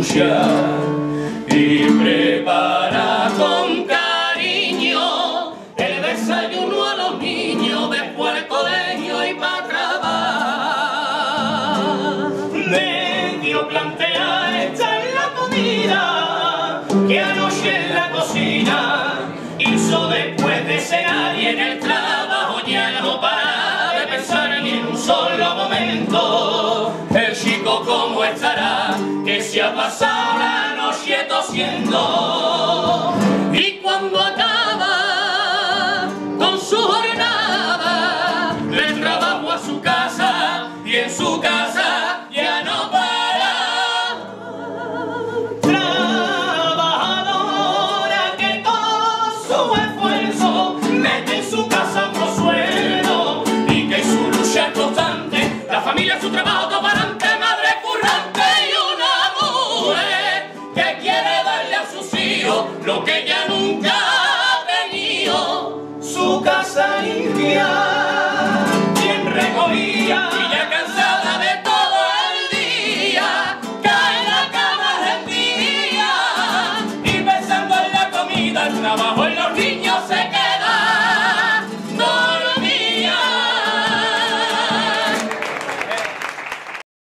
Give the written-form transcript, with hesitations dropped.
lucha y prepara con cariño el desayuno a los niños, después el colegio y para trabajar. Medio plantea esta es la comida que anoche en la cocina hizo después de cenar, y en el trabajo ya no para de pensar ni en un solo momento el chico cómo estará, que se ha pasado la noche tosiendo, y cuando acaba con su jornada de trabajo a su casa, y en su casa ya no para. Trabajadora que con su esfuerzo mete en su casa otro sueldo, y que su lucha es constante, la familia su trabajo